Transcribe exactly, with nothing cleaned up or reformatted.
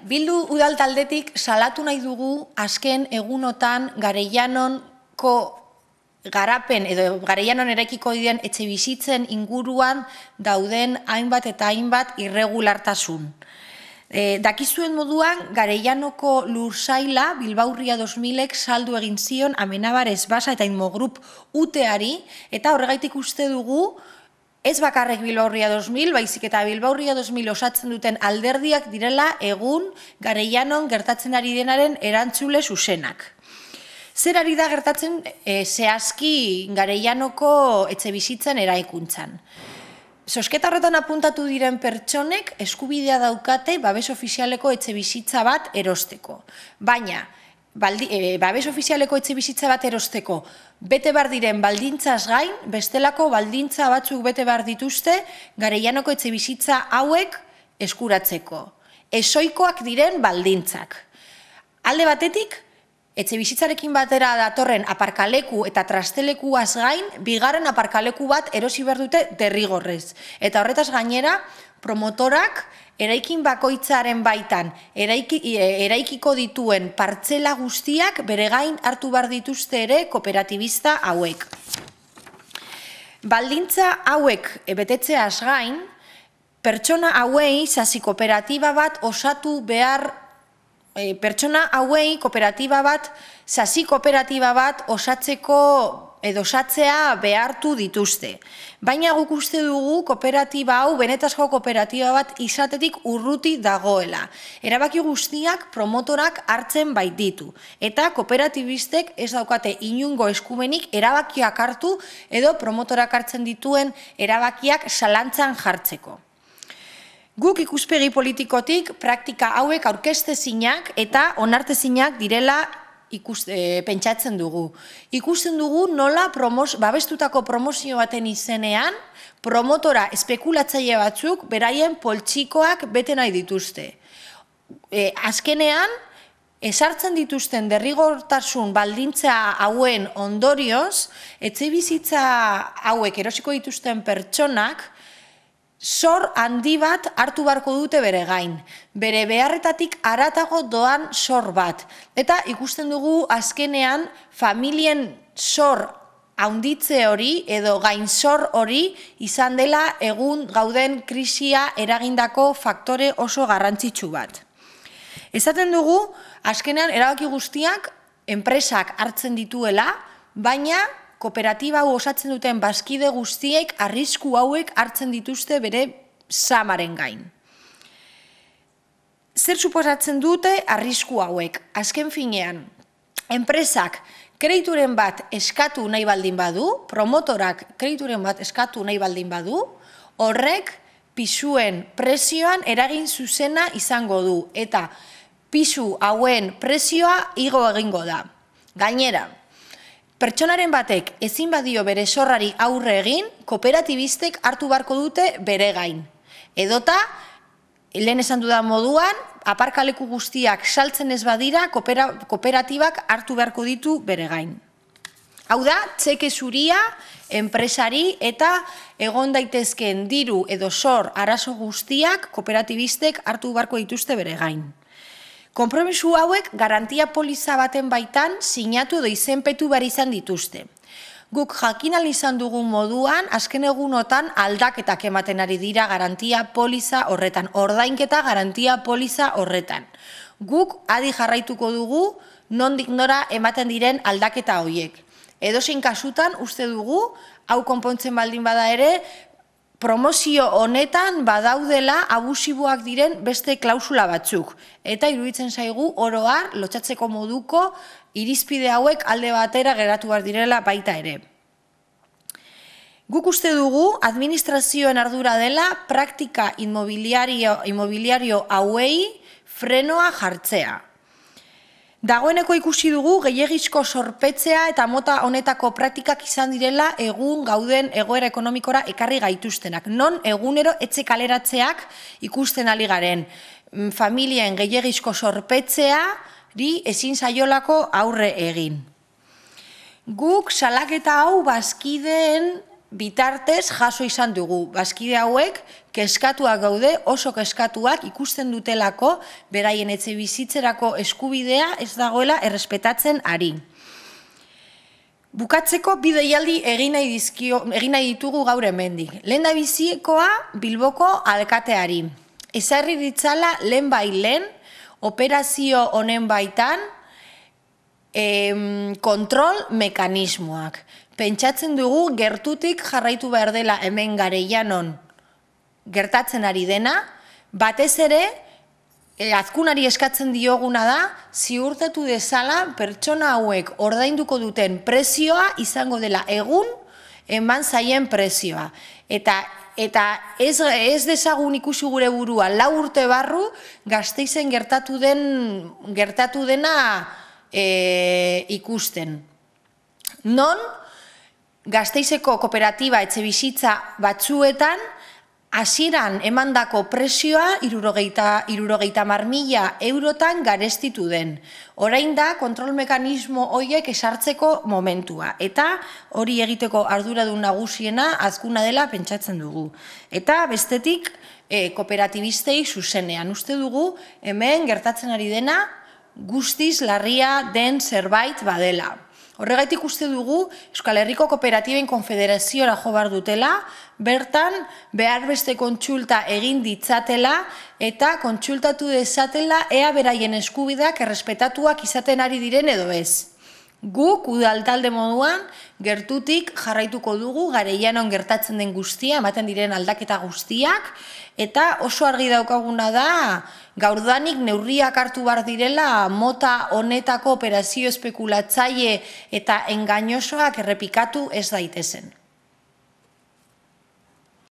Bildu udal taldetik salatu nahi dugu azken egunotan Gareianonko garapen edo Gareianon eraikiko diren etxe bizitzen inguruan dauden hainbat eta hainbat irregulartasun. E, dakizuen moduan, Gareianoko lursaila Bilbaurria dos milek saldu egin zion Amenabar Esbasa eta Inmogrup uteari, eta horregaitik uste dugu ez bakarrek Bilbaurria dos mil, baizik eta Bilbaurria dos mil osatzen duten alderdiak direla egun Gareianon gertatzen ari denaren erantzule zuzenak. Zer ari da gertatzen e, zehazki Gareianoko etxe bizitzen eraikuntzan. Zozketa horretan apuntatu diren pertsonek eskubidea daukate babes ofizialeko etxe bizitza bat erosteko. Baina, baldi, e, babes ofizialeko etxe bizitza bat erosteko bete behar diren baldintzaz gain, bestelako baldintza batzuk bete behar dituzte Gareianoko etxe bizitza hauek eskuratzeko. Ezoikoak diren baldintzak. Alde batetik, etxe bizitzarekin batera datorren aparkaleku eta trastelekuaz gain, bigarren aparkaleku bat erosi behar dute derrigorrez. Eta horretaz gainera, promotorak eraikin bakoitzaren baitan eraiki, eraikiko dituen partzela guztiak bere gain hartu behar dituzte ere kooperatibista hauek. Baldintza hauek betetzeaz gain, pertsona hauei sasi kooperatiba bat osatu behar E, pertsona hauei kooperatiba bat, sasi kooperatiba bat osatzeko edo osatzea behartu dituzte. Baina guk uste dugu kooperatiba hau benetazko kooperatiba bat izatetik urruti dagoela. Erabaki guztiak promotorak hartzen baititu. Eta kooperatibistek ez daukate inungo eskumenik erabakiak hartu edo promotorak hartzen dituen erabakiak zalantzan jartzeko. Guk ikuspegi politikotik praktika hauek aurkeztezinak eta onartezinak direla ikus, e, pentsatzen dugu. Ikusten dugu nola promos, babestutako promozio baten izenean promotora espekulatzaile batzuk beraien poltsikoak bete nahi dituzte. E, azkenean, ezartzen dituzten derrigortasun baldintza hauen ondorioz, etxe bizitza hauek erosiko dituzten pertsonak zor handi bat hartu beharko dute bere gain, bere beharretatik haratago doan zor bat. Eta ikusten dugu azkenean familien zor handitze hori edo gainzor hori izan dela egun gauden krisia eragindako faktore oso garrantzitsu bat. Esaten dugu, azkenean erabaki guztiak enpresak hartzen dituela, baina kooperatiba hau osatzen duten bazkide guztiek arrisku hauek hartzen dituzte bere samaren gain. Zer suposatzen dute arrisku hauek? Azken finean, enpresak kredituren bat eskatu nahi baldin badu, promotorak kredituren bat eskatu nahi baldin badu, horrek pisuen prezioan eragin zuzena izango du, eta pisu hauen prezioa igo egingo da. Gainera, pertsonaren batek ezin badio bere zorrari aurre egin, kooperatibistek hartu beharko dute bere gain. Edota, lehen esan dudan moduan, aparkaleku guztiak saltzen ez badira, kooperatibak hartu beharko ditu bere gain. Hau da, txeke zuria, enpresari eta egon daitezkeen diru edo zor arazo guztiak kooperatibistek hartu beharko dituzte bere gain. Konpromisu hauek garantia poliza baten baitan sinatu edo izenpetu behar izan dituzte. Guk jakin ahal izan dugun moduan, azken egunotan aldaketak ematen ari dira garantia poliza horretan, ordainketa garantia poliza horretan. Guk adi jarraituko dugu nondik nora ematen diren aldaketa horiek. Edozein kasutan uste dugu, hau konpontzen baldin bada ere, promozio honetan badaudela abusiboak diren beste klausula batzuk. Eta iruditzen zaigu oroar lotsatzeko moduko irizpide hauek alde batera geratu behar direla baita ere. Guk uste dugu administrazioen ardura dela praktika inmobiliario, inmobiliario hauei frenoa jartzea. Dagoeneko ikusi dugu gehiegizko zorpetzea eta mota honetako praktikak izan direla egun gauden egoera ekonomikora ekarri gaituztenak. Non egunero etxe kaleratzeak ikusten ari garen. Familien gehiegizko zorpetzeari ezin zaiolako aurre egin. Guk salaketa hau bazkideen bitartez jaso izan dugu. Bazkide hauek keskatuak gaude, oso keskatuak ikusten dutelako beraien etxe bizitzerako eskubidea ez dagoela errespetatzen ari. Bukatzeko bi deialdi egin nahi dizkio, egin nahi ditugu gaur hemendik. Lehendabizikoa Bilboko alkateari. Ezarri ditzala lehen bai lehen, operazio honen baitan, em, kontrol mekanismoak. Pentsatzen dugu gertutik jarraitu behar dela hemen Gareianon gertatzen ari dena, batez ere, E, azkunari eskatzen dioguna da, ziurtatu dezala pertsona hauek ordainduko duten prezioa izango dela egun eman zaien prezioa. Eta, eta ez, ez dezagun ikusi gure burua lau urte barru Gasteizen gertatu, den, gertatu dena e, ikusten. Non, Gasteizeko kooperatiba etxebizitza batzuetan hasieran emandako presioa hirurogeita hamar mila eurotan garestitu den. Orain da kontrol mekanismo horiek esartzeko momentua. Eta hori egiteko arduradun nagusiena azkuna dela pentsatzen dugu. Eta bestetik e, kooperatibistei zuzenean. Uste dugu hemen gertatzen ari dena guztiz larria den zerbait badela. Horregaitik uste dugu Euskal Herriko Kooperatiben Konfederaziora jo behar dutela, bertan behar beste kontsulta egin ditzatela eta kontsultatu dezatela ea beraien eskubideak errespetatuak izaten ari diren edo ez. Guk udaltalde moduan gertutik jarraituko dugu Gareianon gertatzen den guztia, ematen diren aldaketa guztiak, eta oso argi daukaguna da gaurdanik neurriak hartu behar direla mota honetako operazio espekulatzaile eta engainosoak errepikatu ez daitezen.